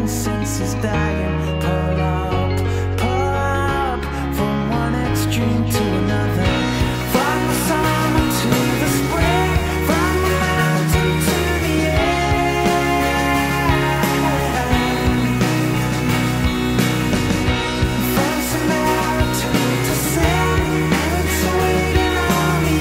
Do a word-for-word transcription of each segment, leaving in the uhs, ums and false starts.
and senses dying. Pull up, pull up, from one extreme to another. From the summer to the spring, from the mountain to the air. From Samaritan to sin, and it's waiting on the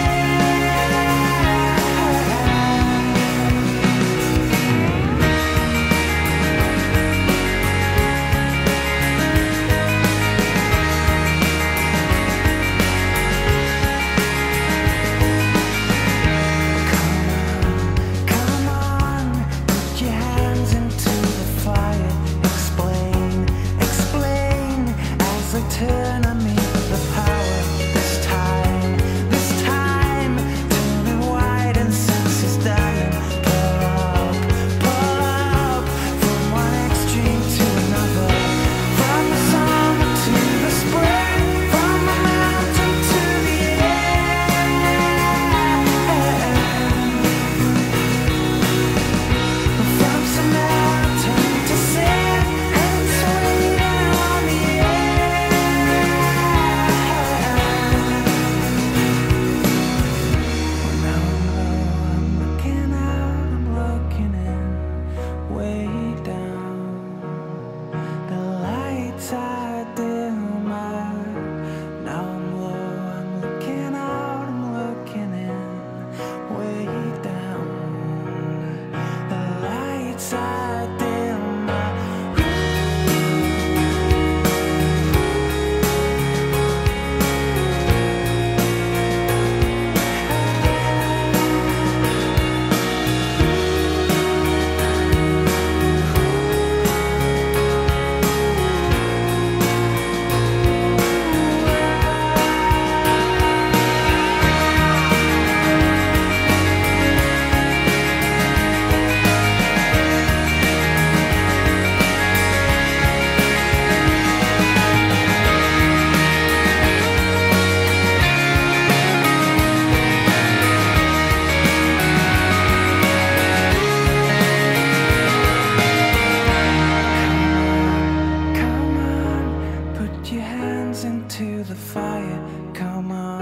Come on, put your hands into the fire. Explain, explain, as I turn on me the power. This time, this time, turning white and senses dying. Pull up, pull up, from one extreme to another. From the summer to the spring, from the mountain to the air. From Samaritan to sin, and it's waiting on the air. Now I'm low, I'm looking out, I'm looking in, way down. The lights are dim out. Now I'm low, I'm looking out, I'm looking in, way down. The lights are dim out. Come on, put your hands into the fire. Come on.